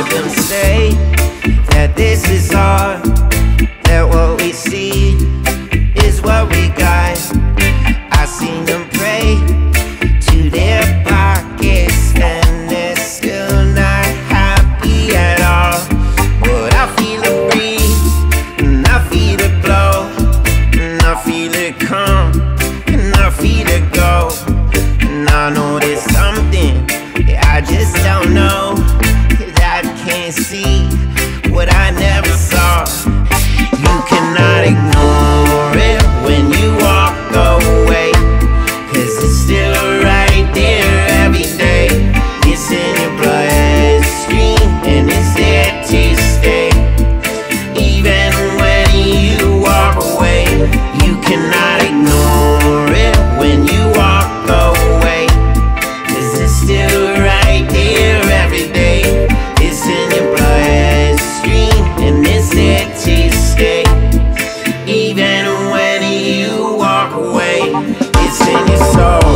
them say that this is all, that what we see is what we got. I seen them pray to their pockets and they're still not happy at all. But I feel it breathe, and I feel it blow, and I feel it come, and I feel it go. And I know there's something that I just don't know, that I can't see what I never saw. You cannot ignore it when you walk away, 'cause it's still right there every day. It's in your bloodstream and it's there to stay. Even when you walk away, you cannot ignore it when you walk away, 'cause it's still right there every day. It's in your bloodstream and it's there to stay. Even when you walk away, it's in your soul.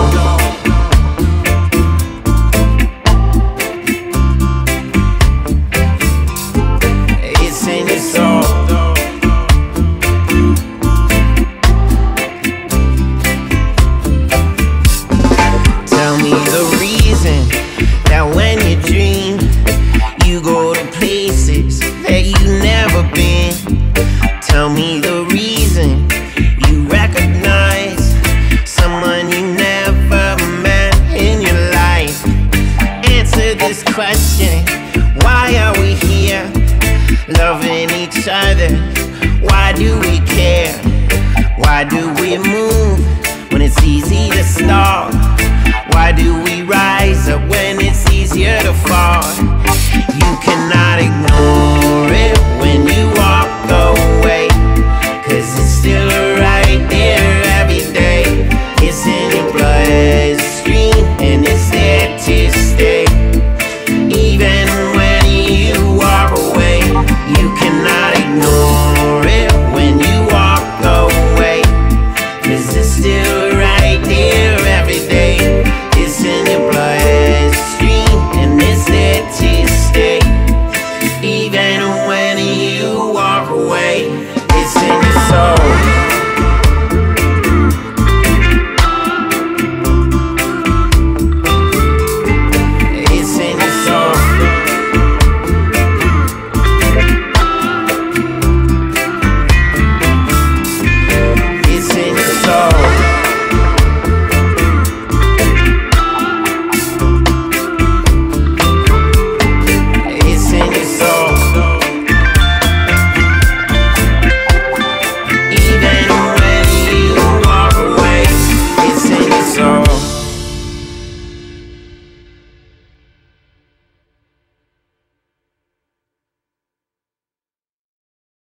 It's in your soul. Tell me the reason that when you dream, you go to places that you never been. Tell me the reason you recognize someone you never met in your life. Answer this question: why are we here, loving each other? Why do we care? Why do we move when it's easy to stall? Why do we rise up when it's easier to fall?